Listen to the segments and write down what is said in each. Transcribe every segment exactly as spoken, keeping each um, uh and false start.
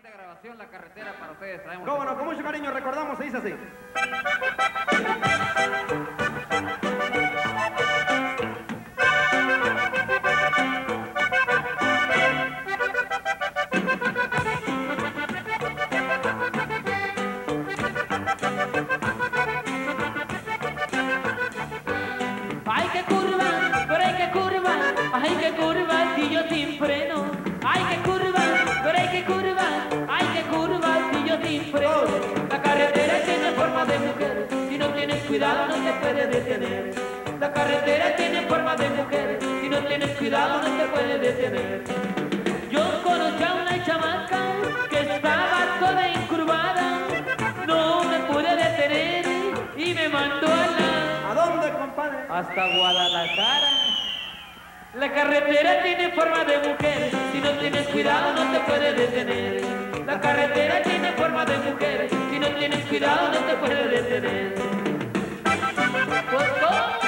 viejita grabación, La Carretera, para ustedes. Traemos Cómo no, con mucho cariño recordamos, se dice así. Ay, qué curva, pero ay, qué curva, ay, qué curva, si yo sin freno. Ay, qué curva, pero ay, qué curva, ay, qué curva, si yo sin freno. La carretera tiene forma de mujer, si no tienes cuidado no te puedes detener. La carretera tiene forma de mujer, si no tienes cuidado no te puedes detener. Yo conocí a una chamaca que estaba toda encurvada, no me pude detener y me mandó a la... ¿A dónde, compadre? hasta Guadalajara. La carretera tiene forma de mujer, si no tienes cuidado no te puedes detener. La carretera tiene forma de mujer, si no tienes cuidado no te puedes detener. Pues, ¿cómo?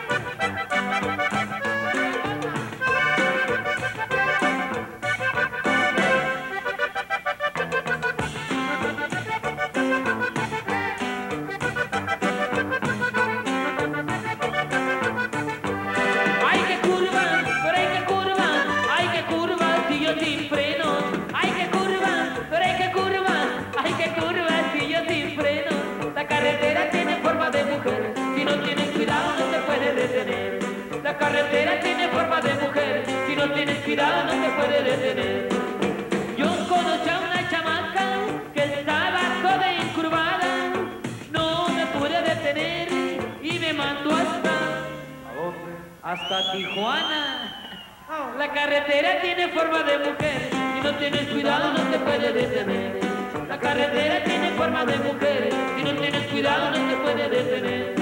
Sin frenos, ay qué curva, pero ay qué curva, ay qué curva, si yo sin frenos. La carretera tiene forma de mujer, si no tienes cuidado no te puedes detener. La carretera tiene forma de mujer, si no tienes cuidado no te puedes detener. Yo conocí a una chamaca que estaba toda encurvada, no me pude detener y me mandó hasta... ¿A dónde? hasta Tijuana. La carretera tiene forma de mujer, si no tienes cuidado no te puedes detener. La carretera tiene forma de mujer, si no tienes cuidado no te puedes detener.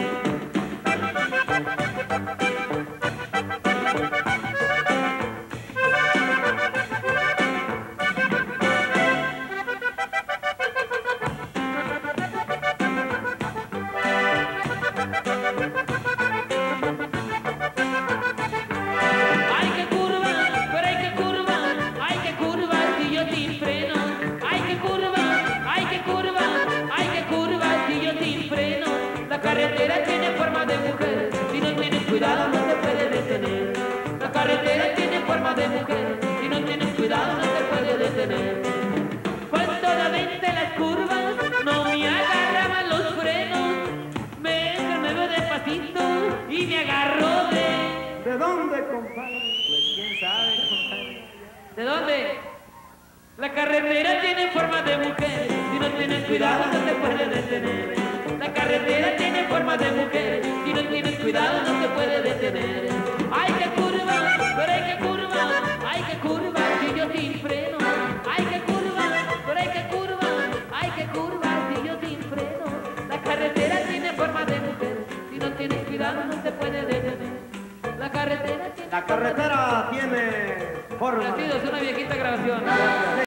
La carretera tiene forma de mujer, si no tienes cuidado no te puedes detener. La carretera tiene forma de mujer, si no tienes cuidado no te puedes detener. Cuando la vente las curvas, no me agarraban los frenos, me muevo despacito y me agarró de... ¿De dónde, compadre? Pues quién sabe, compadre. ¿De dónde? La carretera tiene forma de mujer, si no tienes cuidado no te puedes detener. La carretera tiene forma de mujer, si no tienes cuidado no te puedes detener. Ay, qué curva, pero ay, qué curva, ay, qué curva, si yo sin freno. Ay, qué curva, pero ay, qué curva, ay, qué curva, si yo sin freno. La carretera tiene forma de mujer, si no tienes cuidado no te puedes detener. La carretera tiene... La carretera tiene forma. Ha sido, es una viejita grabación.